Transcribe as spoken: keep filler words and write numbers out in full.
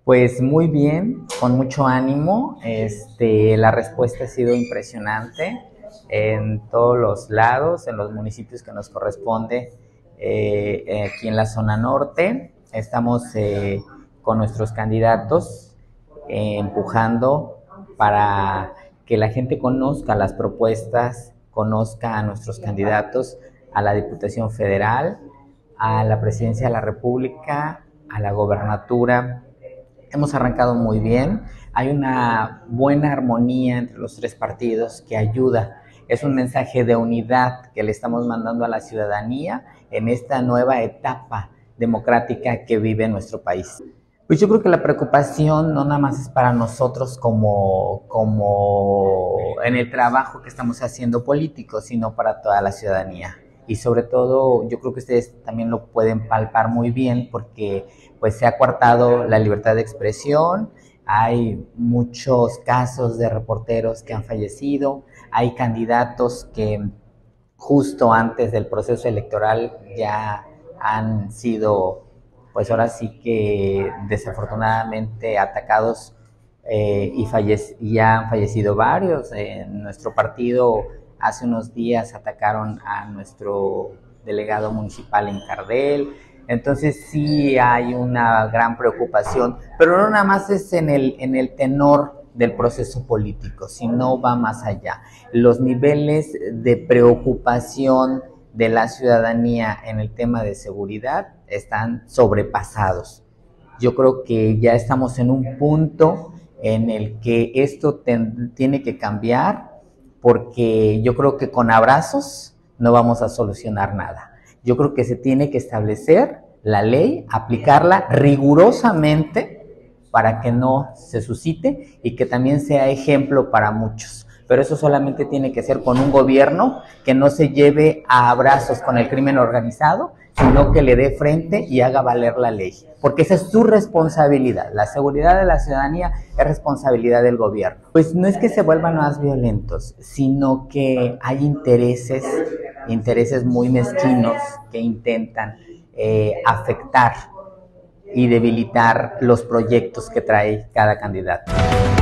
Pues muy bien, con mucho ánimo. Este, la respuesta ha sido impresionante en todos los lados, en los municipios que nos corresponde, eh, aquí en la zona norte. Estamos eh, con nuestros candidatos eh, empujando para que la gente conozca las propuestas, conozca a nuestros candidatos a la Diputación Federal, a la Presidencia de la República, a la gobernatura. Hemos arrancado muy bien, hay una buena armonía entre los tres partidos que ayuda. Es un mensaje de unidad que le estamos mandando a la ciudadanía en esta nueva etapa democrática que vive nuestro país. Pues yo creo que la preocupación no nada más es para nosotros como, como en el trabajo que estamos haciendo político, sino para toda la ciudadanía. Y sobre todo, yo creo que ustedes también lo pueden palpar muy bien porque pues se ha coartado la libertad de expresión, hay muchos casos de reporteros que han fallecido, hay candidatos que justo antes del proceso electoral ya han sido, pues ahora sí que desafortunadamente atacados eh, y, fallec- y ya han fallecido varios. En nuestro partido hace unos días atacaron a nuestro delegado municipal en Cardel. Entonces sí hay una gran preocupación, pero no nada más es en el, en el tenor del proceso político, sino va más allá. Los niveles de preocupación de la ciudadanía en el tema de seguridad están sobrepasados. Yo creo que ya estamos en un punto en el que esto ten, tiene que cambiar, porque yo creo que con abrazos no vamos a solucionar nada. Yo creo que se tiene que establecer la ley, aplicarla rigurosamente para que no se suscite y que también sea ejemplo para muchos. Pero eso solamente tiene que ser con un gobierno que no se lleve a abrazos con el crimen organizado, sino que le dé frente y haga valer la ley. Porque esa es su responsabilidad. La seguridad de la ciudadanía es responsabilidad del gobierno. Pues no es que se vuelvan más violentos, sino que hay intereses, intereses muy mezquinos que intentan eh, afectar y debilitar los proyectos que trae cada candidato.